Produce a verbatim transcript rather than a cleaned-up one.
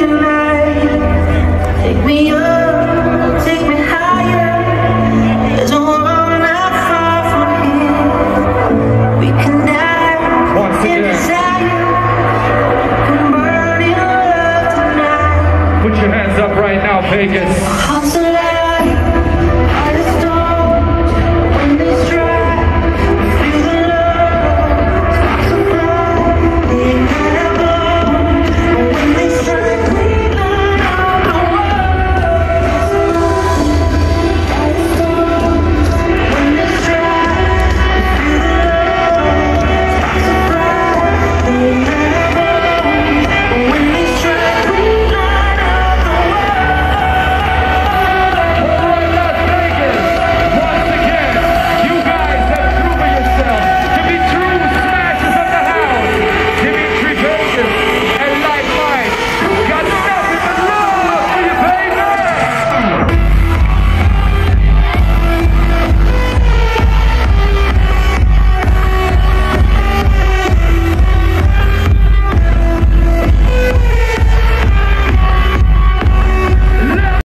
tonight. Take me up, take me higher. There's no one not far from here. We can die Once in again. desire. Can burn in love tonight. Put your hands up right now, Vegas. Hearts